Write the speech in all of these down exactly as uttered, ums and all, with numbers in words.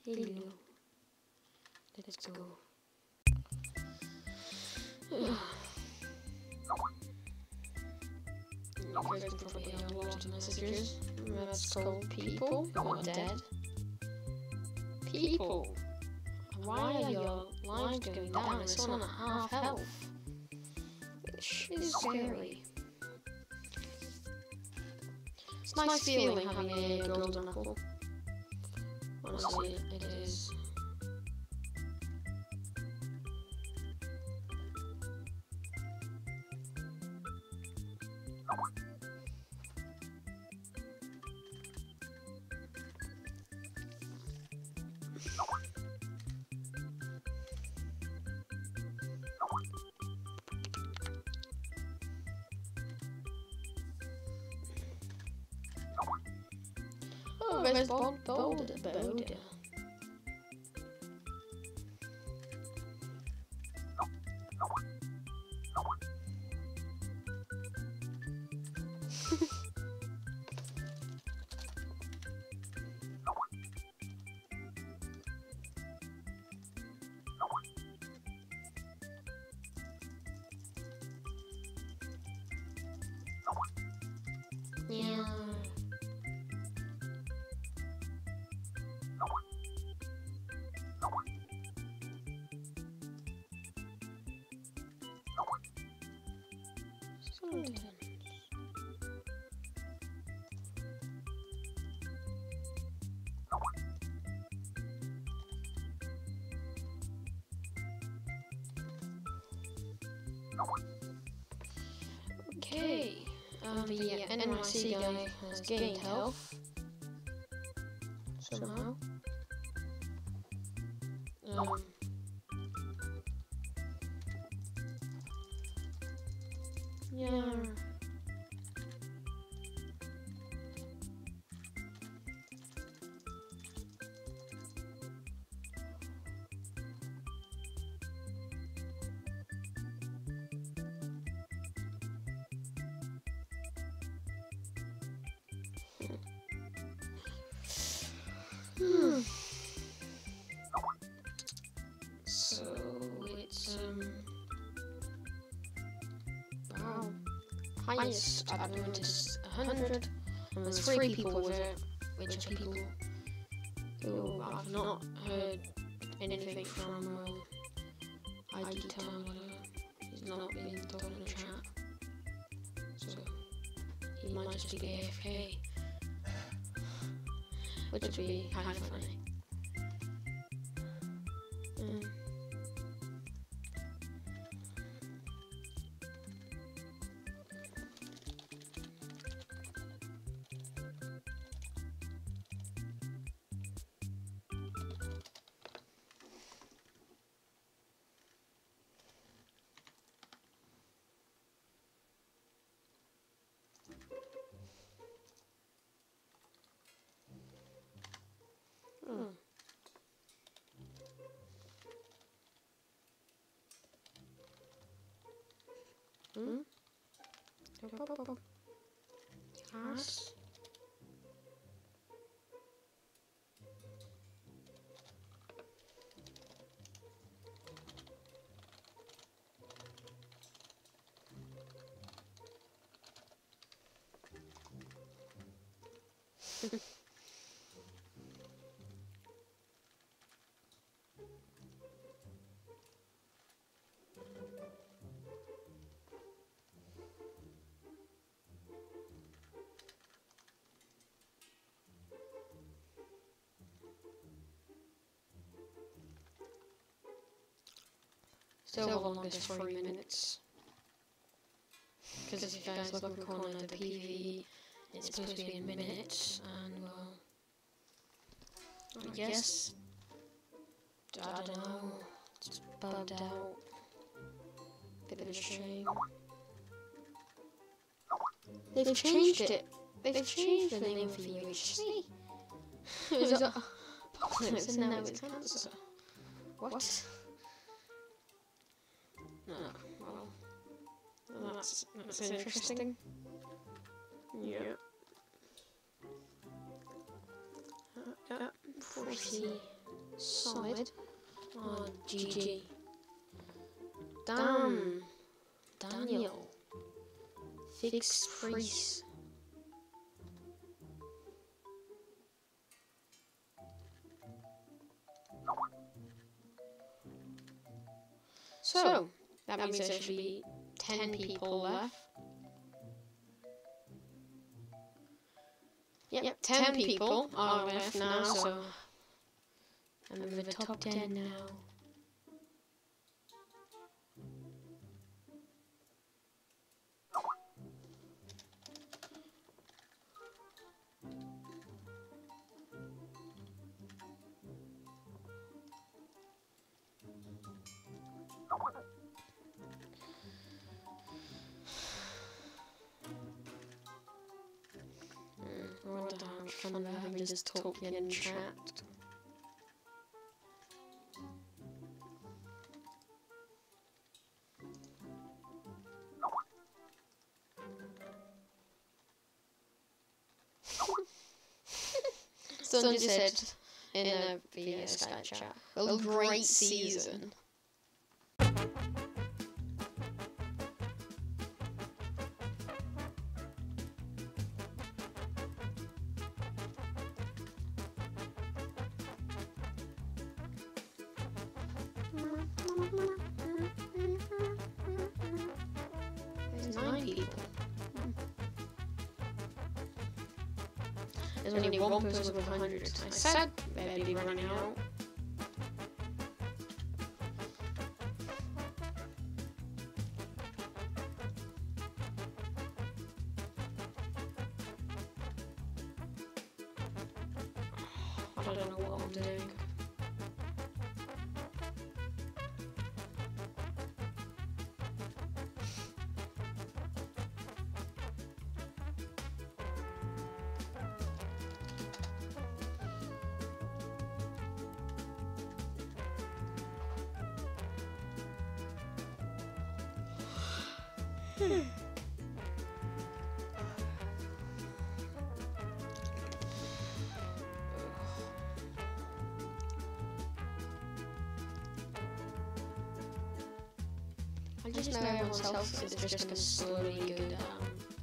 Hello. Let's go. You guys can probably hear a lot of messages. That's called people who are dead. People! Why are your lives going down? It's on a half health. Which is scary. It's a nice feeling having a golden apple. Honestly, it is. Oh, there's Bob Boulder. Boulder. Yeah. Skeletons. Okay. Um, the uh, N Y C guy has gained health somehow. Um. Yeah. Hmm. So it's um wow. Highest at the moment is a hundred, and there's three people with it, which are people who I've not heard anything from. Well, I D Tyler, he's not been talking in chat, so he might just be A F K, which would be kind of funny. Mm. Hmm. Hmm? Pop, pop, pop. Yes. Still the longest three minutes. Because if you guys look at the corner of the P V E, it's supposed to be in minutes, and well, I guess, I don't know, it's bugged out. Bit of a shame. They've changed it. They've changed the name for U H C. It was Apocalypse and now it's Cancer. What? No, well, that's, that's interesting. Yeah. Uh, uh, forty. Solid. Oh, G G. Dan. Daniel. Fixed priest. So, that means there should be ten people left. Yep, yep ten people are left now, so I'm in the top ten now. I wonder how much fun they're having just talking in chat. Someone just said in a video Skype chat, well, great season. There's nine people. There's only one person with one hundred. I said they'd be running out. I don't know what I'm doing. Hmm. I just know everyone's health is just gonna slowly go down.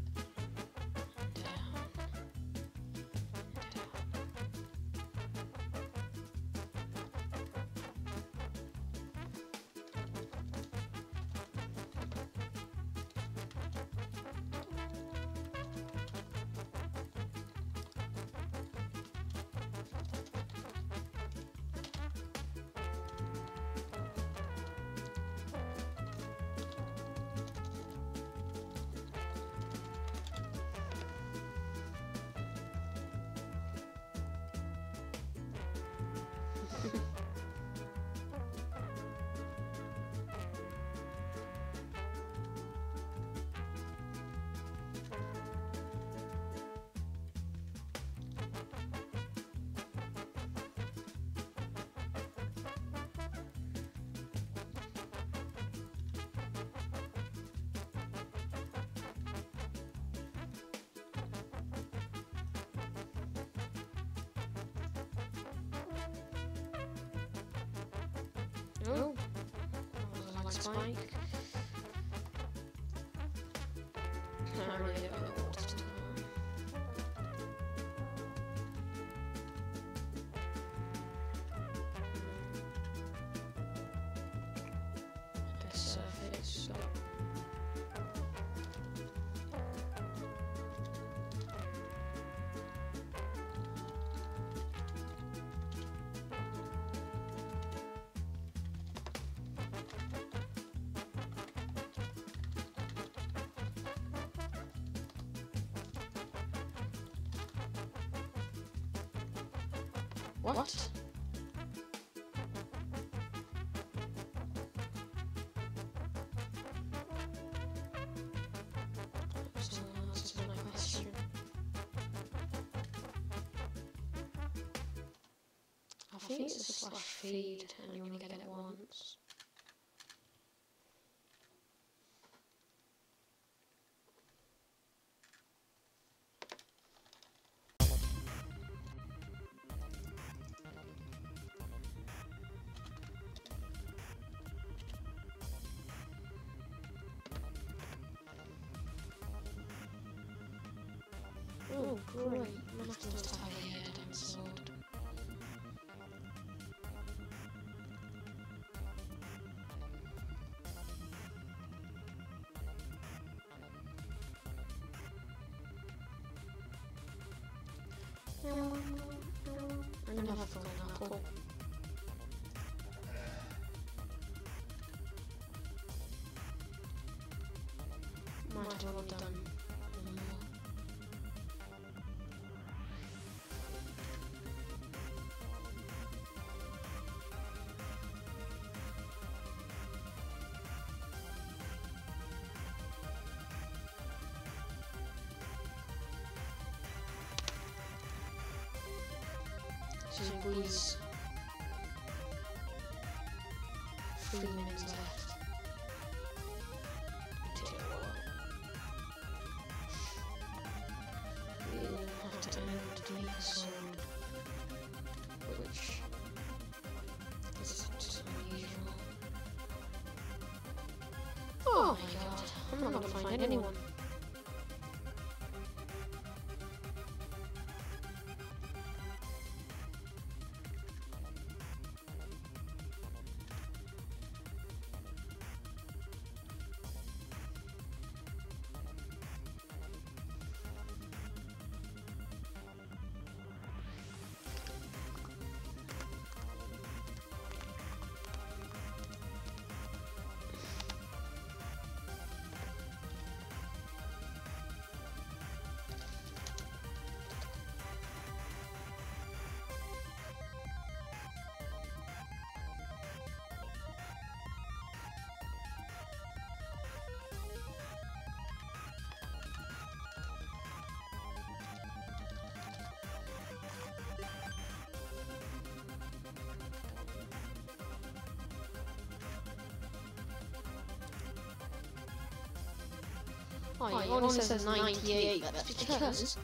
Oh, like Spike. Not really a what to do. The surface. What? So that's my question. I think it's a slash feed and you only get it once. great. Master's tiny head and sword. I'm gonna have a golden apple. Might have already done one more. So please, three minutes left. Until we'll have to end the episode, which is just unusual. Oh my god, I'm not gonna find anyone. Oh, yeah, it only says ninety-eight, but that's because...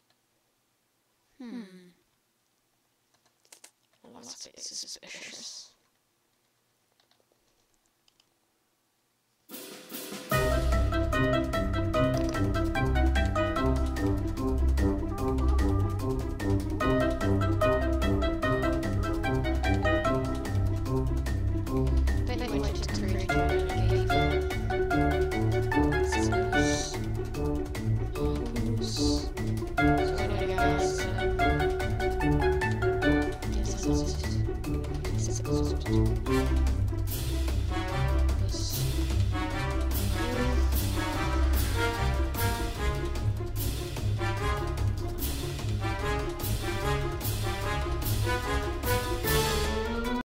Hmm. Well, that's a bit suspicious.